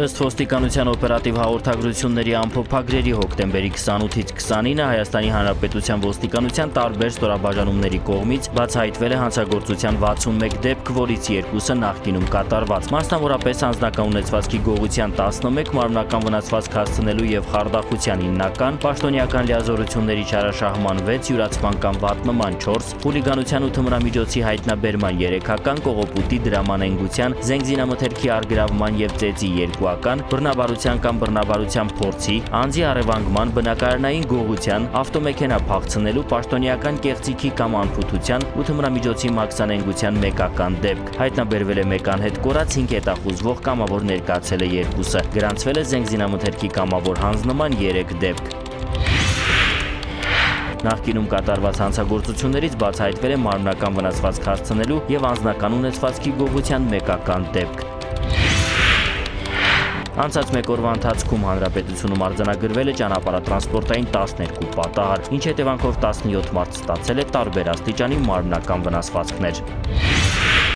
Ըստ ոստիկանության օպերատիվ հաղորդագրությունների ամփոփագրերի հոկտեմբերի 28-ից 29-ը Հայաստանի Հանրապետության ոստիկանության տարբեր ստորաբաժանումների կողմից բացահայտվել է հանցագործության 61 դեպք, որից 2-ը նախկինում կատարված։ Մասնավորապես անձնական ունեցվածքի գողության 11, մարմնական վնասվածք հասցնելու եւ խարդախության 9-ական, պաշտոնյական լիազորությունների չարաշահման 6, յուրացման կամ վատնման 4, խուլիգանության ու թմրամիջոցի հայտնաբերման 3-ական, կողոպուտի, դրամանենգության, զենգզինամթերքի առգրավման եւ ծեծի 2-ական, բռնաբարության կամ բռնաբարության փորձի, անձի առևանգման, բնակարանային գողության, ավտոմեքենա փախցնելու, պաշտոնյական կեղծիքի կամ անփութության ու թմրամիջոցի մաքսանենգության 1-ական դեպք։ Հայտնաբերվել է 1 անհետ կորած 5 հետախուզվող, կամավոր ներկայացել է 2-ը։ Գրանցվել է զենգզինամթերքի կամավոր հանձնման 3 դեպք։ Նախկինում կատարված հանցագործություններից բացահայտվել է մարմնական վնասվածք հասցնելու եւ անձնական ունեցվածքի գողության 1-ական դեպք։ Անցած 1 օրվա ընթացքում հանրապետությունում արձանագրվել է ճանապարհատրանսպորտային 12 պատահար, ինչ հետևանքով 17 մարդ ստացել է տարբեր աստիճանի մարմնական վնասվածքներ։